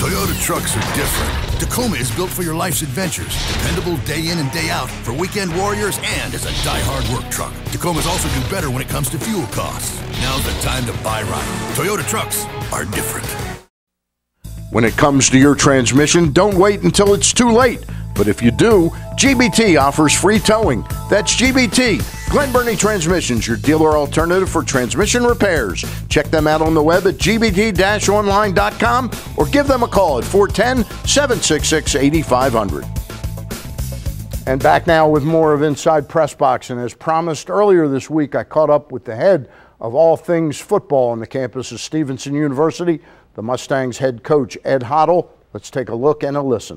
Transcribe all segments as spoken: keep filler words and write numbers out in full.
Toyota trucks are different. Tacoma is built for your life's adventures. Dependable day in and day out for weekend warriors and as a die-hard work truck. Tacomas also do better when it comes to fuel costs. Now's the time to buy right. Toyota trucks are different. When it comes to your transmission, don't wait until it's too late. But if you do, G B T offers free towing. That's G B T, Glen Burnie Transmissions, your dealer alternative for transmission repairs. Check them out on the web at g b t dash online dot com or give them a call at four one zero, seven six six, eight five zero zero. And back now with more of Inside Press Box. And as promised earlier this week, I caught up with the head of all things football on the campus of Stevenson University, the Mustangs head coach, Ed Hottle. Let's take a look and a listen.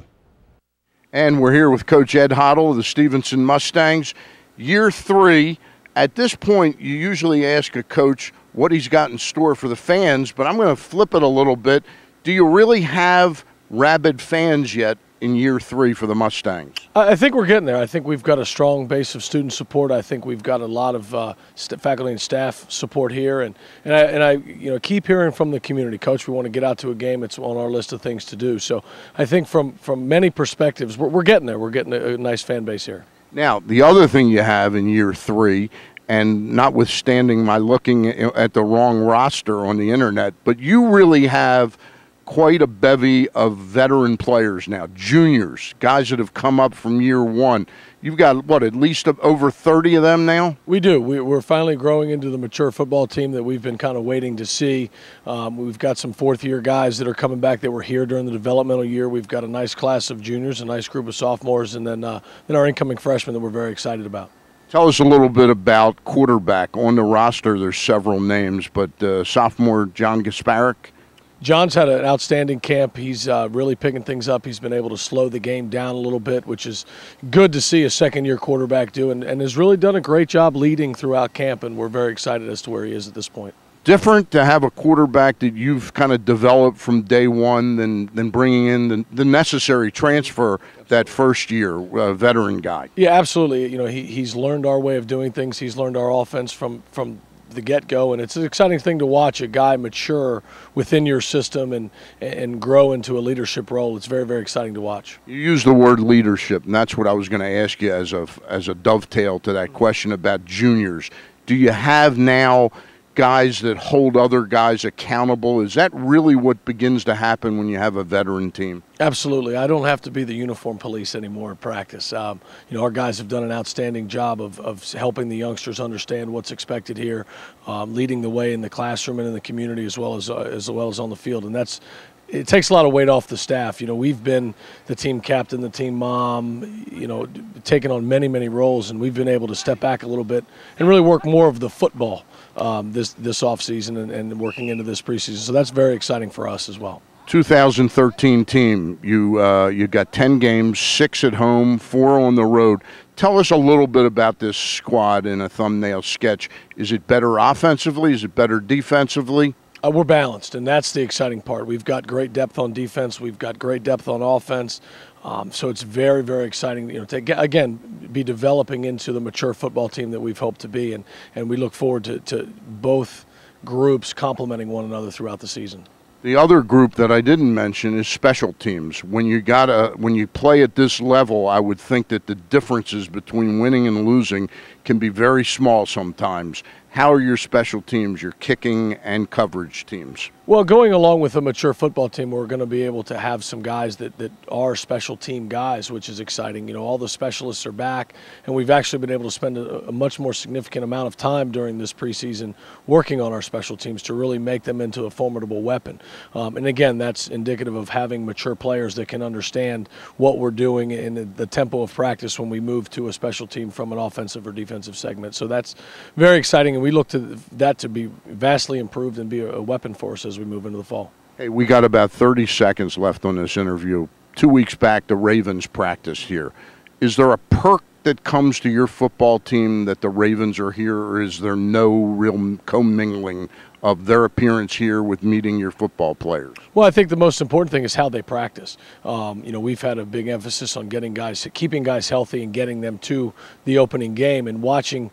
And we're here with Coach Ed Hottle of the Stevenson Mustangs. Year three. At this point, you usually ask a coach what he's got in store for the fans, but I'm going to flip it a little bit. Do you really have rabid fans yet in year three for the Mustangs? I think we're getting there. I think we've got a strong base of student support. I think we've got a lot of uh, st- faculty and staff support here, and and I, and I you know keep hearing from the community, Coach, we want to get out to a game. It's on our list of things to do. So I think from from many perspectives, we're, we're getting there. We're getting a, a nice fan base here. Now, the other thing you have in year three, and notwithstanding my looking at the wrong roster on the internet, but you really have quite a bevy of veteran players now, juniors, guys that have come up from year one. You've got, what, at least over thirty of them now? We do. We, we're finally growing into the mature football team that we've been kind of waiting to see. Um, we've got some fourth-year guys that are coming back that were here during the developmental year. We've got a nice class of juniors, a nice group of sophomores, and then, uh, then our incoming freshmen that we're very excited about. Tell us a little bit about quarterback. On the roster, there's several names, but uh, sophomore John Gasparic. John's had an outstanding camp. He's uh, really picking things up. He's been able to slow the game down a little bit, which is good to see a second-year quarterback do, and, and has really done a great job leading throughout camp, and we're very excited as to where he is at this point. Different to have a quarterback that you've kind of developed from day one than, than bringing in the, the necessary transfer that first year, uh, veteran guy. Yeah, absolutely. You know, he, he's learned our way of doing things. He's learned our offense from, from the get-go, and it's an exciting thing to watch a guy mature within your system and and grow into a leadership role. It's very, very exciting to watch. You use the word leadership, and that's what I was going to ask you as a, as a dovetail to that question about juniors. Do you have now guys that hold other guys accountable? Is that really what begins to happen when you have a veteran team? Absolutely. I don't have to be the uniform police anymore in practice. Um, you know, our guys have done an outstanding job of, of helping the youngsters understand what's expected here, um, leading the way in the classroom and in the community as well as uh, as well as on the field, and that's. It takes a lot of weight off the staff. You know, we've been the team captain, the team mom, you know, taken on many, many roles, and we've been able to step back a little bit and really work more of the football um, this this offseason and, and working into this preseason. So that's very exciting for us as well. two thousand thirteen team, you uh, you got ten games, six at home, four on the road. Tell us a little bit about this squad in a thumbnail sketch. Is it better offensively? Is it better defensively? Uh, we're balanced, and that's the exciting part. We've got great depth on defense. We've got great depth on offense. Um, so it's very, very exciting, you know, to, again, be developing into the mature football team that we've hoped to be, and, and we look forward to, to both groups complementing one another throughout the season. The other group that I didn't mention is special teams. When you got a, when you play at this level, I would think that the differences between winning and losing can be very small sometimes. How are your special teams, your kicking and coverage teams? Well, going along with a mature football team, we're going to be able to have some guys that, that are special team guys, which is exciting. You know, all the specialists are back, and we've actually been able to spend a, a much more significant amount of time during this preseason working on our special teams to really make them into a formidable weapon. Um, and again, that's indicative of having mature players that can understand what we're doing in the tempo of practice when we move to a special team from an offensive or defensive segment. So that's very exciting, and we look to that to be vastly improved and be a weapon for us as we move into the fall. Hey, we got about thirty seconds left on this interview. Two weeks back, the Ravens practice here. Is there a perk that comes to your football team that the Ravens are here, or is there no real commingling of their appearance here with meeting your football players? Well, I think the most important thing is how they practice. Um, you know, we've had a big emphasis on getting guys, keeping guys healthy and getting them to the opening game, and watching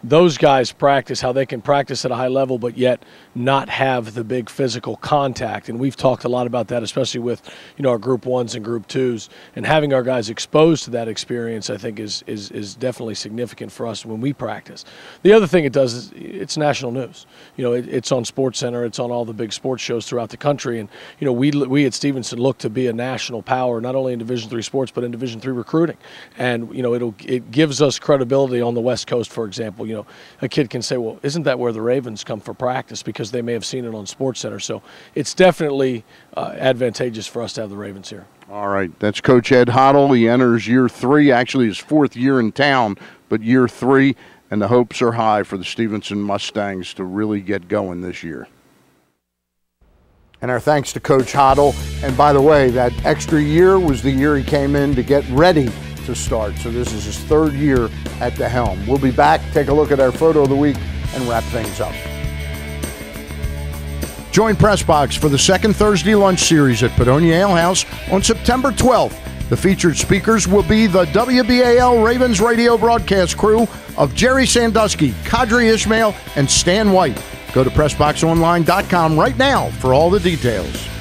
those guys practice, how they can practice at a high level but yet not have the big physical contact. And we've talked a lot about that, especially with, you know, our group ones and group twos, and having our guys exposed to that experience, I think is is is definitely significant for us when we practice. The other thing it does is it's national news. You know, it, it's on SportsCenter, it's on all the big sports shows throughout the country, and you know, we we at Stevenson look to be a national power, not only in Division three sports but in Division three recruiting. And you know, it'll it gives us credibility on the West Coast, for example. You know, a kid can say, well, isn't that where the Ravens come for practice? Because they may have seen it on SportsCenter. So it's definitely uh, advantageous for us to have the Ravens here. All right, that's Coach Ed Hoddle. He enters year three, actually his fourth year in town, but year three, and the hopes are high for the Stevenson Mustangs to really get going this year. And our thanks to Coach Hoddle. And by the way, that extra year was the year he came in to get ready to start. So this is his third year at the helm. We'll be back, take a look at our photo of the week, and wrap things up. Join PressBox for the second Thursday lunch series at Padonia Ale House on September twelfth. The featured speakers will be the W B A L Ravens radio broadcast crew of Jerry Sandusky, Kadri Ishmael, and Stan White. Go to press box online dot com right now for all the details.